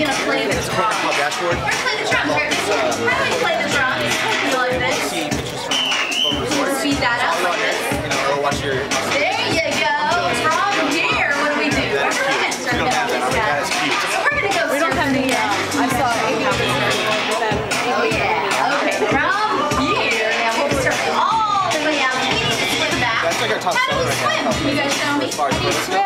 we gonna play the drums? Dashboard. We're gonna play the drums. How do we play the drums? You like this? See pictures from Speed that up like this. or watch your. There you go. From deer. What do we do? We're gonna start We don't have that. That is cute. So we're gonna go. We don't have any. I saw Amy with them. Oh yeah. Okay. From here. Now we'll start all the way out. We need to swim back. That's like our top How do seller we right now. swim? Can you guys show me? As far as How do you swim?